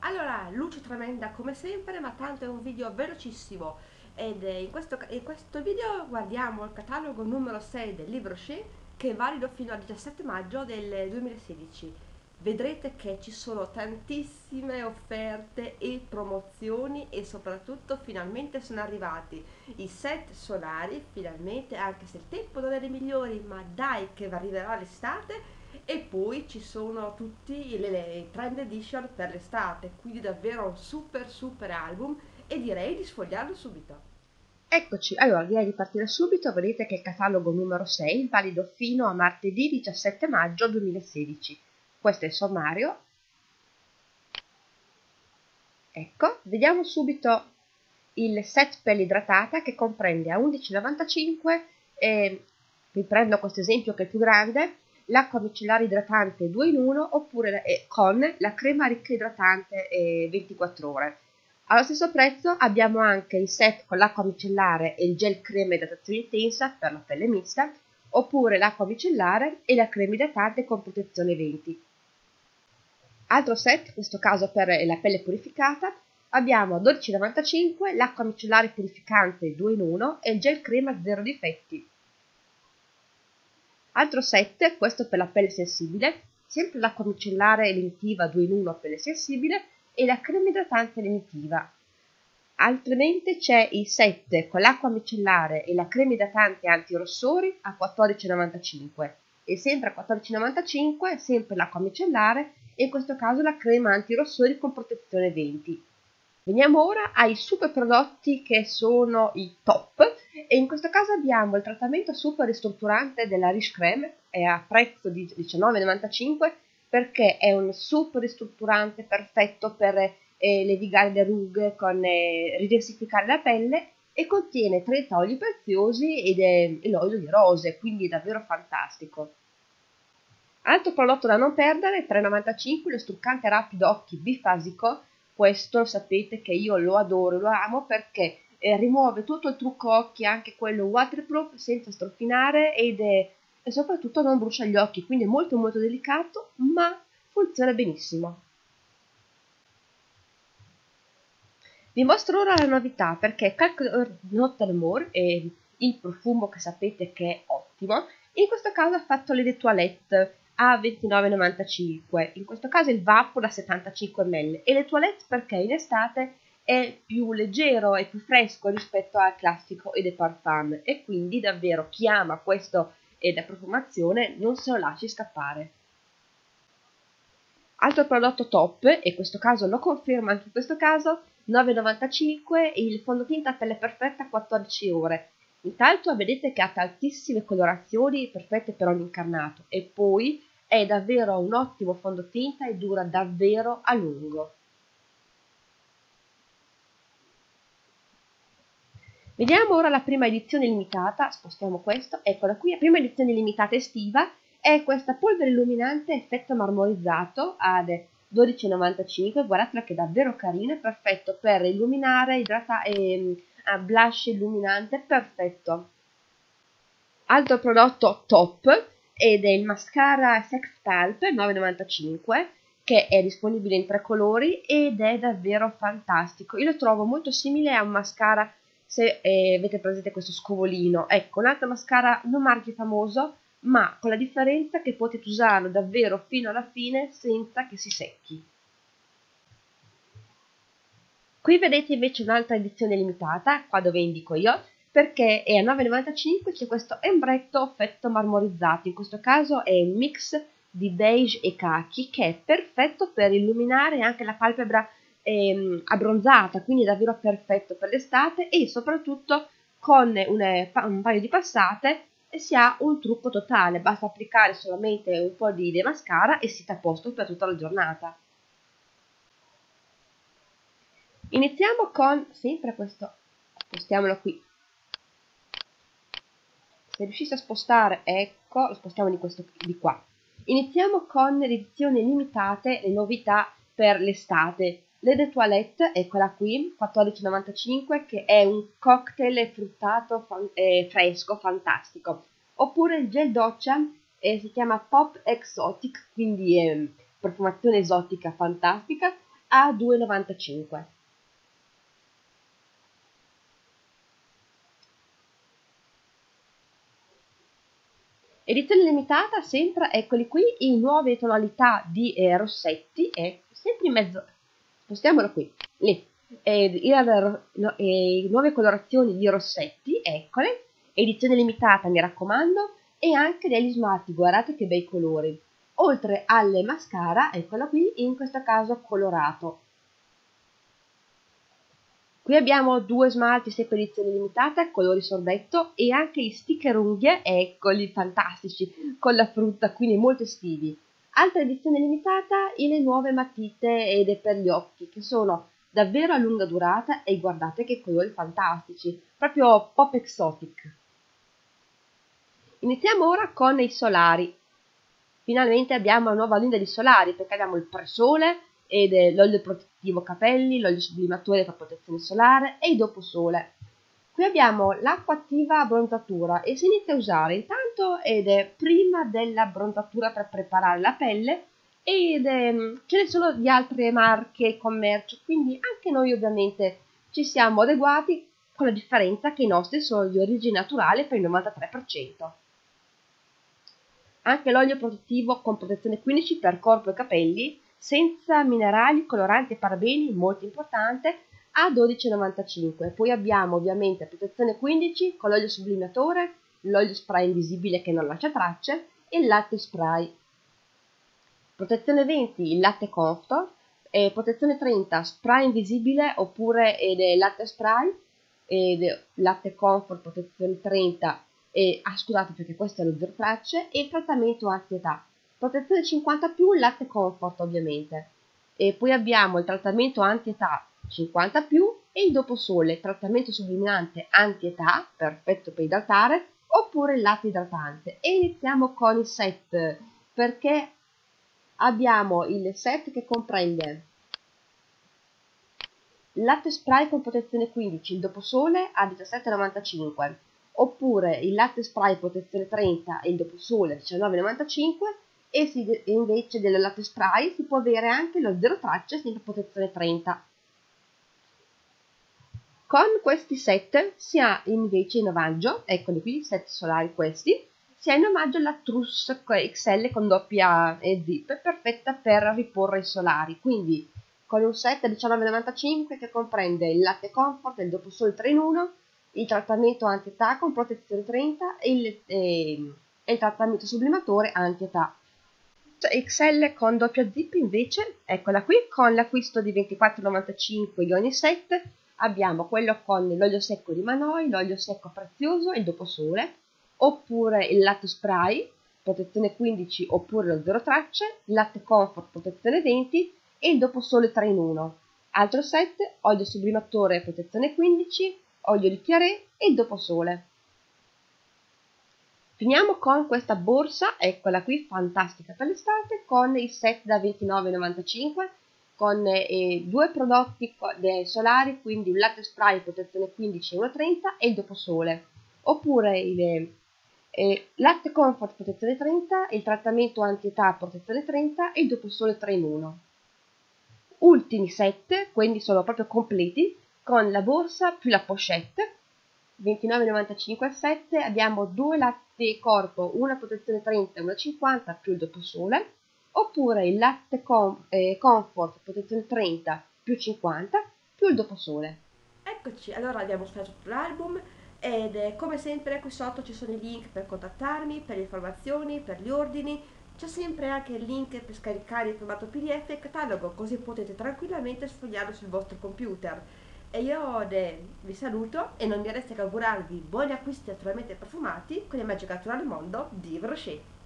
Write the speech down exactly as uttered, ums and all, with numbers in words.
Allora, luce tremenda come sempre, ma tanto è un video velocissimo ed eh, in questo, in questo video guardiamo il catalogo numero sei del libro She, che è valido fino al diciassette maggio del duemilasedici. Vedrete che ci sono tantissime offerte e promozioni e soprattutto finalmente sono arrivati i set solari, finalmente, anche se il tempo non è dei migliori, ma dai che arriverà l'estate. E poi ci sono tutti i le- le trend edition per l'estate, quindi davvero un super super album e direi di sfogliarlo subito. Eccoci, allora direi di partire subito. Vedete che è il catalogo numero sei, valido fino a martedì diciassette maggio duemilasedici. Questo è il sommario. Ecco, vediamo subito il set pelle idratata, che comprende a undici virgola novantacinque, eh, vi prendo questo esempio che è il più grande, l'acqua micellare idratante due in uno oppure eh, con la crema ricca idratante eh, ventiquattro ore. Allo stesso prezzo abbiamo anche il set con l'acqua micellare e il gel crema idratazione intensa per la pelle mista, oppure l'acqua micellare e la crema idratante con protezione venti. Altro set, in questo caso per la pelle purificata, abbiamo a dodici virgola novantacinque l'acqua micellare purificante due in uno e il gel crema zero difetti. Altro set, questo per la pelle sensibile, sempre l'acqua micellare lenitiva due in uno pelle sensibile e la crema idratante lenitiva. Altrimenti c'è il set con l'acqua micellare e la crema idratante anti-rossori a quattordici virgola novantacinque e sempre a quattordici virgola novantacinque sempre l'acqua micellare e in questo caso la crema anti-rossori con protezione venti. Veniamo ora ai super prodotti che sono i top e in questo caso abbiamo il trattamento super ristrutturante della Riche Creme, è a prezzo di diciannove virgola novantacinque perché è un super ristrutturante perfetto per eh, levigare le rughe, con eh, ridensificare la pelle e contiene trenta oli preziosi ed è e l'olio di rose, quindi è davvero fantastico. Altro prodotto da non perdere, tre virgola novantacinque, lo struccante rapido occhi bifasico. Questo sapete che io lo adoro, lo amo perché eh, rimuove tutto il trucco occhi, anche quello waterproof, senza strofinare ed è, e soprattutto non brucia gli occhi, quindi è molto molto delicato, ma funziona benissimo. Vi mostro ora la novità perché Calculator Not More è il profumo che sapete che è ottimo. In questo caso ha fatto le de toilette a ventinove virgola novantacinque, in questo caso il Vapo da settantacinque millilitri e le toilette perché in estate è più leggero e più fresco rispetto al classico e de parfum e quindi davvero chi ama questo e da profumazione non se lo lasci scappare. Altro prodotto top, e in questo caso lo confermo anche in questo caso, nove virgola novantacinque il fondotinta pelle perfetta quattordici ore. Intanto vedete che ha tantissime colorazioni perfette per ogni incarnato e poi è davvero un ottimo fondotinta e dura davvero a lungo. Vediamo ora la prima edizione limitata, spostiamo questo, eccola qui, la prima edizione limitata estiva è questa polvere illuminante effetto marmorizzato ad dodici virgola novantacinque, guardatela che è davvero carina, è perfetto per illuminare, idratare, e ah, blush illuminante, perfetto. Altro prodotto top ed è il mascara Sex Pulp nove virgola novantacinque che è disponibile in tre colori ed è davvero fantastico. Io lo trovo molto simile a un mascara, se eh, avete presente questo scovolino. Ecco, un altro mascara non marchio famoso, ma con la differenza che potete usarlo davvero fino alla fine senza che si secchi. Qui vedete invece un'altra edizione limitata, qua dove indico io, perché è a nove virgola novantacinque, c'è questo embretto effetto marmorizzato, in questo caso è un mix di beige e khaki che è perfetto per illuminare anche la palpebra ehm, abbronzata, quindi è davvero perfetto per l'estate e soprattutto con un, un paio di passate si ha un trucco totale, basta applicare solamente un po' di, di mascara e siete a posto per tutta la giornata. Iniziamo con sempre questo, spostiamolo qui, se riuscite a spostare, ecco, lo spostiamo di questo di qua. Iniziamo con le edizioni limitate, le novità per l'estate. Le de Toilette, eccola qui, quattordici virgola novantacinque, che è un cocktail fruttato fan, eh, fresco, fantastico. Oppure il gel doccia, eh, si chiama Pop Exotic, quindi eh, profumazione esotica fantastica, a due e novantacinque. Edizione limitata, sempre, eccoli qui, in nuove tonalità di eh, rossetti, e sempre in mezzo, spostiamolo qui, lì, e, il, no, e, nuove colorazioni di rossetti, eccole, edizione limitata, mi raccomando, e anche degli smalti, guardate che bei colori, oltre alle mascara, eccola qui, in questo caso colorato. Qui abbiamo due smalti sempre edizione limitata, colori sorbetto, e anche gli sticker unghie, eccoli, fantastici, con la frutta, quindi molto estivi. Altra edizione limitata, e le nuove matite ed è per gli occhi, che sono davvero a lunga durata, e guardate che colori fantastici, proprio pop exotic. Iniziamo ora con i solari. Finalmente abbiamo una nuova linea di solari, perché abbiamo il presole, ed è l'olio protettivo capelli, l'olio sublimatore per protezione solare e il doposole. Qui abbiamo l'acqua attiva abbronzatura e si inizia a usare intanto ed è prima dell'abbronzatura per preparare la pelle, ed è, ce ne sono di altre marche e commercio, quindi anche noi ovviamente ci siamo adeguati, con la differenza che i nostri sono di origine naturale per il novantatré per cento. Anche l'olio protettivo con protezione quindici per corpo e capelli, senza minerali, coloranti e parabeni, molto importante, a dodici e novantacinque. Poi abbiamo ovviamente protezione quindici con l'olio sublimatore, l'olio spray invisibile che non lascia tracce e il latte spray. Protezione venti, il latte comfort, e protezione trenta, spray invisibile oppure ed è latte spray, ed è latte comfort, protezione trenta, e ah, scusate perché questo è lo zero tracce, e il trattamento anti-età. Protezione cinquanta più, il latte comfort ovviamente. E poi abbiamo il trattamento anti-età cinquanta più e il doposole, trattamento subliminante anti-età, perfetto per idratare, oppure il latte idratante. E iniziamo con il set, perché abbiamo il set che comprende il latte spray con protezione quindici, il doposole a diciassette e novantacinque, oppure il latte spray protezione trenta e il doposole a diciannove e novantacinque, e, si, e invece del latte spray si può avere anche lo zero tracce sempre protezione trenta. Con questi set si ha invece in omaggio, eccoli qui, set solari questi, si ha in omaggio la trousse X L con doppia e zip, perfetta per riporre i solari, quindi con un set a diciannove e novantacinque che comprende il latte comfort e il doposole tre in uno, il trattamento anti-età con protezione trenta e il, e, e il trattamento sublimatore anti-età. X L con doppia zip invece, eccola qui, con l'acquisto di ventiquattro e novantacinque di ogni set, abbiamo quello con l'olio secco di Manoi, l'olio secco prezioso e il doposole, oppure il latte spray, protezione quindici oppure lo zero tracce, il latte comfort, protezione venti e il doposole tre in uno. Altro set, olio sublimatore, protezione quindici, olio di Chiaré e il doposole. Finiamo con questa borsa, eccola qui, fantastica per l'estate, con il set da ventinove e novantacinque, con eh, due prodotti solari, quindi un latte spray protezione quindici e uno trenta e il doposole, oppure il eh, latte comfort protezione trenta, il trattamento anti-età protezione trenta e il doposole tre in uno. Ultimi set, quindi sono proprio completi, con la borsa più la pochette, ventinove e novantacinque al sette, abbiamo due latte corpo, una protezione trenta e una cinquanta più il doposole, oppure il latte com, eh, comfort protezione trenta più cinquanta più il doposole. Eccoci, allora abbiamo mostrato tutto l'album ed eh, come sempre qui sotto ci sono i link per contattarmi, per le informazioni, per gli ordini, c'è sempre anche il link per scaricare il formato P D F e il catalogo, così potete tranquillamente sfogliarlo sul vostro computer. E io de, vi saluto e non mi resta che augurarvi buoni acquisti naturalmente profumati con il magico naturale mondo di Yves Rocher.